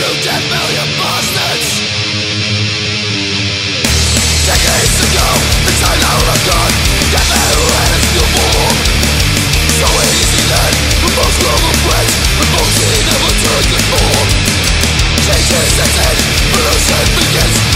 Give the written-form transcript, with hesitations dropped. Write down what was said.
to 10 million bastards. Decades ago, the time now of God, death and its new form. So easy then, for most global threats, but most never turn to form. Change is at hand, pollution begins.